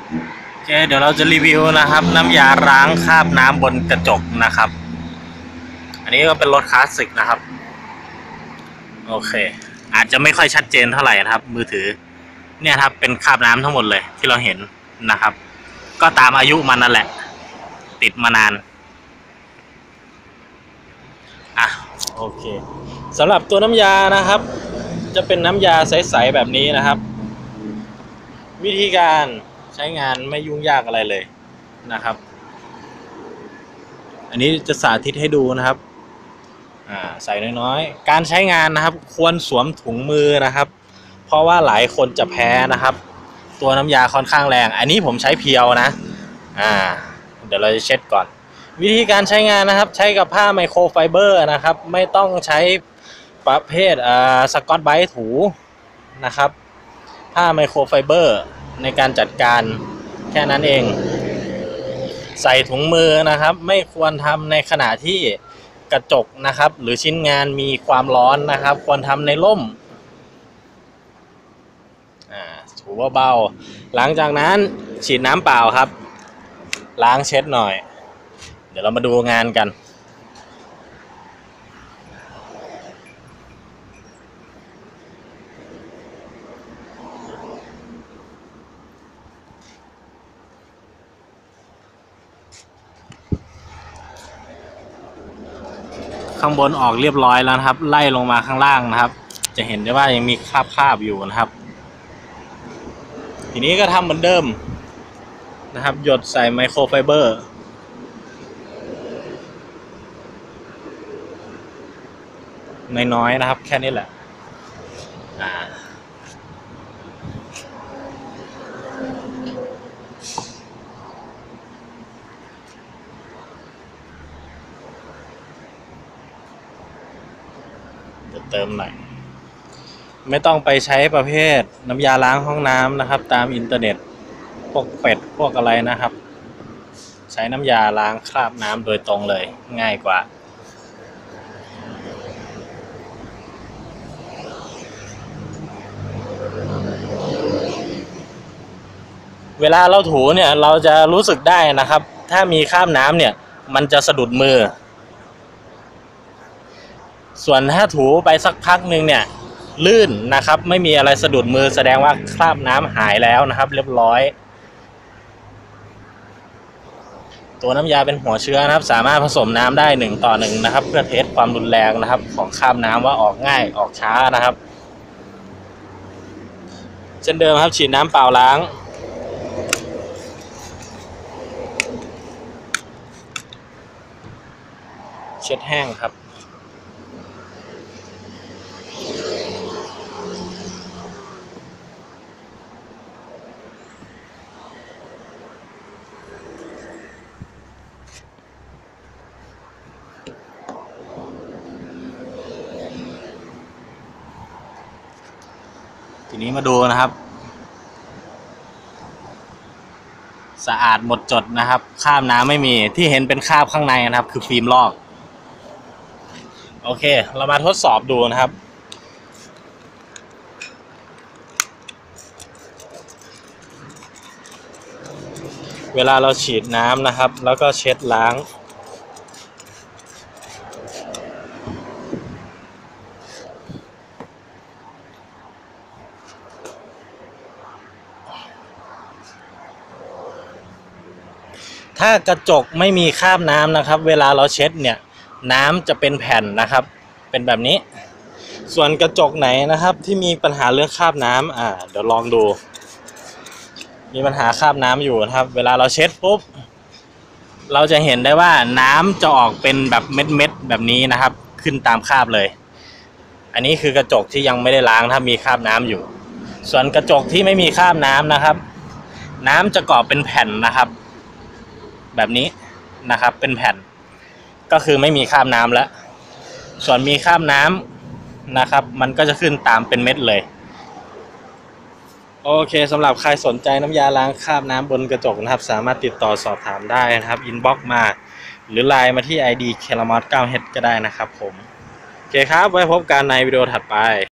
โอเคเดี๋ยวเราจะรีวิวนะครับน้ำยาล้างคราบน้ำบนกระจกนะครับอันนี้ก็เป็นรถคลาสสิกนะครับโอเคอาจจะไม่ค่อยชัดเจนเท่าไหร่นะครับมือถือเนี่ยครับเป็นคราบน้ำทั้งหมดเลยที่เราเห็นนะครับก็ตามอายุมันนั่นแหละติดมานานอ่ะโอเคสำหรับตัวน้ำยานะครับจะเป็นน้ำยาใสๆแบบนี้นะครับวิธีการใช้งานไม่ยุ่งยากอะไรเลยนะครับอันนี้จะสาธิตให้ดูนะครับใส่น้อยๆการใช้งานนะครับควรสวมถุงมือนะครับเพราะว่าหลายคนจะแพ้นะครับตัวน้ำยาค่อนข้างแรงอันนี้ผมใช้เพียวนะเดี๋ยวเราจะเช็ดก่อนวิธีการใช้งานนะครับใช้กับผ้าไมโครไฟเบอร์นะครับไม่ต้องใช้ประเภทสกอตไบรท์ถูนะครับผ้าไมโครไฟเบอร์ในการจัดการแค่นั้นเองใส่ถุงมือนะครับไม่ควรทำในขณะที่กระจกนะครับหรือชิ้นงานมีความร้อนนะครับควรทำในร่มถูเบาๆหลังจากนั้นฉีดน้ำเปล่าครับล้างเช็ดหน่อยเดี๋ยวเรามาดูงานกันข้างบนออกเรียบร้อยแล้วนะครับไล่ลงมาข้างล่างนะครับจะเห็นได้ว่ายังมีคราบอยู่นะครับทีนี้ก็ทำเหมือนเดิมนะครับหยดใส่ไมโครไฟเบอร์น้อยๆนะครับแค่นี้แหละจะเติมหน่อยไม่ต้องไปใช้ประเภทน้ำยาล้างห้องน้ำนะครับตามอินเทอร์เน็ตพวกเป็ดพวกอะไรนะครับใช้น้ำยาล้างคราบน้ำโดยตรงเลยง่ายกว่าเวลาเราถูเนี่ยเราจะรู้สึกได้นะครับถ้ามีคราบน้ำเนี่ยมันจะสะดุดมือส่วนถ้าถูไปสักพักหนึ่งเนี่ยลื่นนะครับไม่มีอะไรสะดุดมือแสดงว่าคราบน้ำหายแล้วนะครับเรียบร้อยตัวน้ำยาเป็นหัวเชื้อนะครับสามารถผสมน้ำได้1:1นะครับเพื่อเทสความรุนแรงนะครับของคราบน้ำว่าออกง่ายออกช้านะครับเช่นเดิมครับฉีดน้ำเปล่าล้างเช็ดแห้งครับทีนี้มาดูนะครับสะอาดหมดจดนะครับคราบน้ำไม่มีที่เห็นเป็นคราบข้างในนะครับคือฟิล์มลอกโอเคเรามาทดสอบดูนะครับเวลาเราฉีดน้ำนะครับแล้วก็เช็ดล้างถ้ากระจกไม่มีคราบน้ำนะครับเวลาเราเช็ดเนี่ยน้ำจะเป็นแผ่นนะครับเป็นแบบนี้ส่วนกระจกไหนนะครับที่มีปัญหาเรื่องคราบน้ำเดี๋ยวลองดูมีปัญหาคราบน้ำอยู่นะครับเวลาเราเช็ดปุ๊บเราจะเห็นได้ว่าน้ำจะออกเป็นแบบเม็ดๆแบบนี้นะครับขึ้นตามคราบเลยอันนี้คือกระจกที่ยังไม่ได้ล้างถ้ามีคราบน้ำอยู่ส่วนกระจกที่ไม่มีคราบน้ำนะครับน้ำจะเกาะเป็นแผ่นนะครับแบบนี้นะครับเป็นแผ่นก็คือไม่มีคราบน้ำแล้วส่วนมีคราบน้ำนะครับมันก็จะขึ้นตามเป็นเม็ดเลยโอเคสำหรับใครสนใจน้ำยาล้างคราบน้ำบนกระจกนะครับสามารถติดต่อสอบถามได้นะครับอินบ็อกซ์มาหรือไลน์มาที่ ID keramot9h ก็ได้นะครับผมโอเคครับไว้พบกันในวิดีโอถัดไป